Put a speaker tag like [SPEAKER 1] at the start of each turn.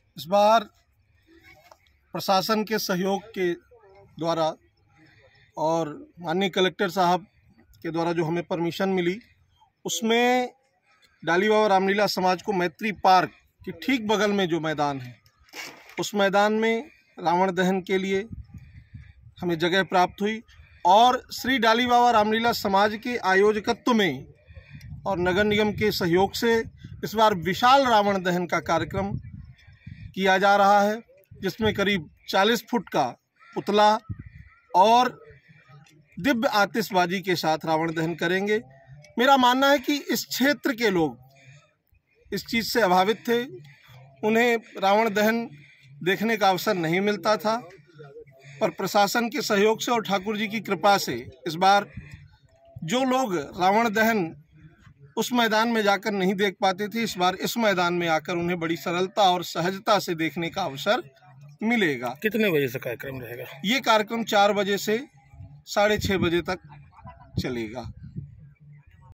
[SPEAKER 1] इस बार प्रशासन के सहयोग के द्वारा और माननीय कलेक्टर साहब के द्वारा जो हमें परमिशन मिली, उसमें डाली बाबा रामलीला समाज को मैत्री पार्क के ठीक बगल में जो मैदान है, उस मैदान में रावण दहन के लिए हमें जगह प्राप्त हुई और श्री डाली बाबा रामलीला समाज के आयोजकत्व में और नगर निगम के सहयोग से इस बार विशाल रावण दहन का कार्यक्रम किया जा रहा है, जिसमें करीब 40 फुट का पुतला और दिव्य आतिशबाजी के साथ रावण दहन करेंगे। मेरा मानना है कि इस क्षेत्र के लोग इस चीज़ से अभावित थे, उन्हें रावण दहन देखने का अवसर नहीं मिलता था, पर प्रशासन के सहयोग से और ठाकुर जी की कृपा से इस बार जो लोग रावण दहन उस मैदान में जाकर नहीं देख पाते थे, इस बार इस मैदान में आकर उन्हें बड़ी सरलता और सहजता से देखने का अवसर मिलेगा।
[SPEAKER 2] कितने बजे से कार्यक्रम रहेगा?
[SPEAKER 1] ये कार्यक्रम 4 बजे से 6:30 बजे तक चलेगा।